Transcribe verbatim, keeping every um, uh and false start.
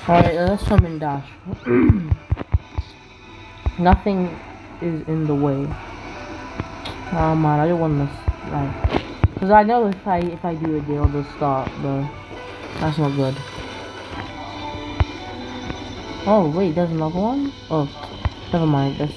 Alright, let's summon Dash. Nothing is in the way. Oh man, I don't want this, like, cause I know if I if I do it, they'll just start, but that's not good. Oh wait, there's another one. Oh, never mind. That's